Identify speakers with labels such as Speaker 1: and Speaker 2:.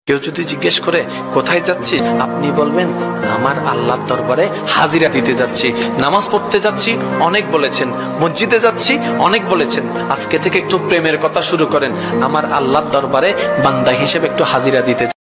Speaker 1: কেউ যদি জিজ্ঞেস করে কোথায় যাচ্ছি, আপনি বলবেন আমার আল্লাহর দরবারে হাজিরা দিতে যাচ্ছি। নামাজ পড়তে যাচ্ছি, অনেক বলেছেন। মসজিদে যাচ্ছি, অনেক বলেছেন। আজকে থেকে একটু প্রেমের কথা শুরু করেন, আমার আল্লাহর দরবারে বান্দা হিসেবে একটু হাজিরা দিতে